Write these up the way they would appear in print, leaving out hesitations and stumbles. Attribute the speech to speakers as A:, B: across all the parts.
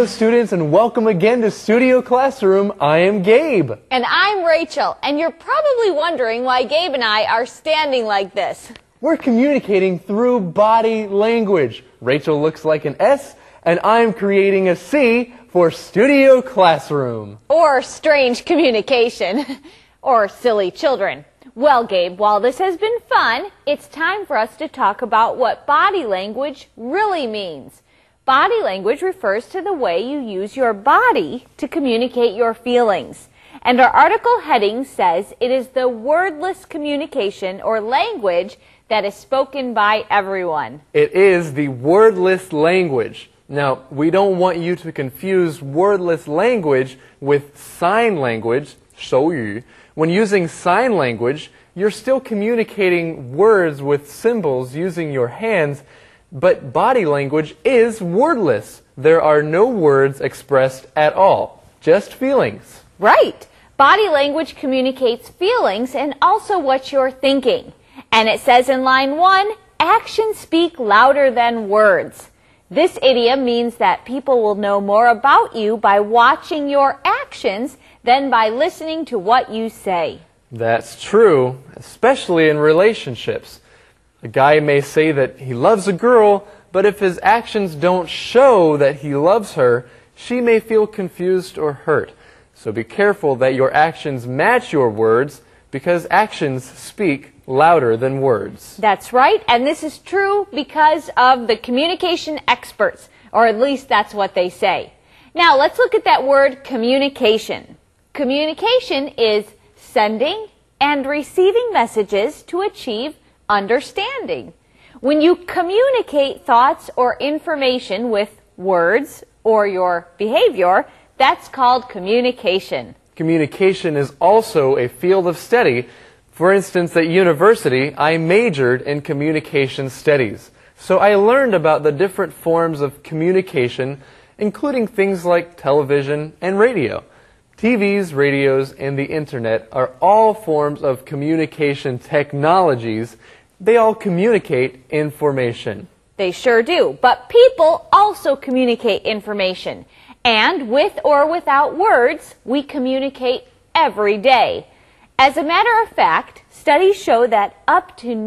A: Hello students and welcome again to Studio Classroom. I am Gabe.
B: And I'm Rachel, and you're probably wondering why Gabe and I are standing like this.
A: We're communicating through body language. Rachel looks like an S and I'm creating a C for Studio Classroom.
B: Or strange communication. Or silly children. Well, Gabe, while this has been fun, it's time for us to talk about what body language really means. Body language refers to the way you use your body to communicate your feelings. And our article heading says it is the wordless communication or language that is spoken by everyone.
A: It is the wordless language. Now, we don't want you to confuse wordless language with sign language, 手语. When using sign language, you're still communicating words with symbols using your hands, but body language is wordless. There are no words expressed at all, just feelings.
B: Right. Body language communicates feelings and also what you're thinking. And it says in line 1, actions speak louder than words. This idiom means that people will know more about you by watching your actions than by listening to what you say.
A: That's true, especially in relationships. A guy may say that he loves a girl, but if his actions don't show that he loves her, she may feel confused or hurt. So be careful that your actions match your words, because actions speak louder than words.
B: That's right, and this is true because of the communication experts, or at least that's what they say. Now, let's look at that word communication. Communication is sending and receiving messages to achieve understanding. When you communicate thoughts or information with words or your behavior, that's called communication.
A: Communication is also a field of study. For instance, at university, I majored in communication studies. So I learned about the different forms of communication, including things like television and radio. TVs, radios, and the internet are all forms of communication technologies. They all communicate information.
B: They sure do, but people also communicate information. And with or without words, we communicate every day. As a matter of fact, studies show that up to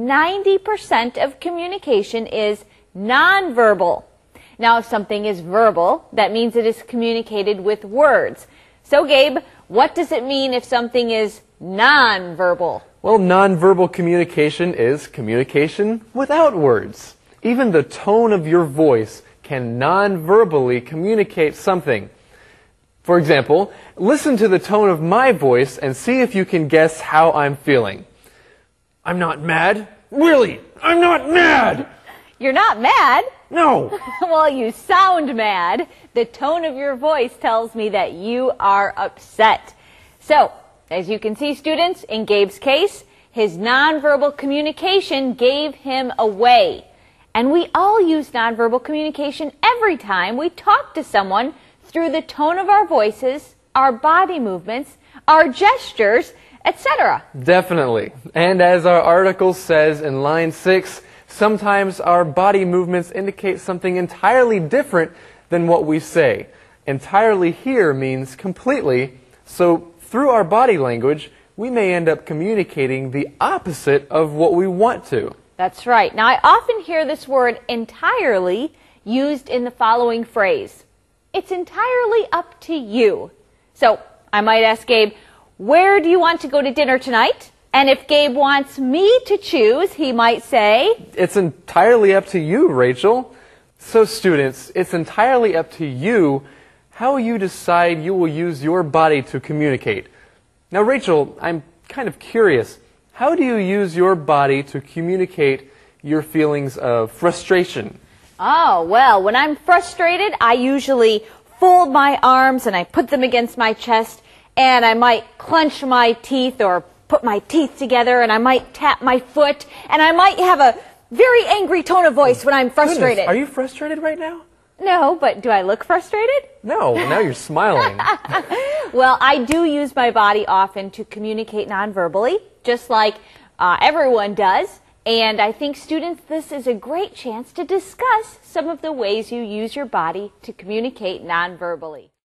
B: 90% of communication is nonverbal. Now, if something is verbal, that means it is communicated with words. So, Gabe, what does it mean if something is nonverbal?
A: Well, nonverbal communication is communication without words. Even the tone of your voice can non-verbally communicate something. For example, listen to the tone of my voice and see if you can guess how I'm feeling. I'm not mad. Really, I'm not mad.
B: You're not mad?
A: No.
B: Well, you sound mad. The tone of your voice tells me that you are upset. So, as you can see, students, in Gabe's case, his nonverbal communication gave him away. And we all use nonverbal communication every time we talk to someone through the tone of our voices, our body movements, our gestures, etc.
A: Definitely. And as our article says in line 6, sometimes our body movements indicate something entirely different than what we say. Entirely here means completely, so through our body language, we may end up communicating the opposite of what we want to.
B: That's right. Now, I often hear this word entirely used in the following phrase. It's entirely up to you. So, I might ask Gabe, where do you want to go to dinner tonight? And if Gabe wants me to choose, he might say,
A: it's entirely up to you, Rachel. So students, it's entirely up to you how you decide you will use your body to communicate. Now, Rachel, I'm kind of curious. How do you use your body to communicate your feelings of frustration?
B: Oh, well, when I'm frustrated, I usually fold my arms and I put them against my chest, and I might clench my teeth or put my teeth together, and I might tap my foot, and I might have a very angry tone of voice when I'm frustrated.
A: Goodness, are you frustrated right now?
B: No, but do I look frustrated?
A: No, now you're smiling.
B: Well, I do use my body often to communicate nonverbally, just like everyone does. And I think students, this is a great chance to discuss some of the ways you use your body to communicate non-verbally.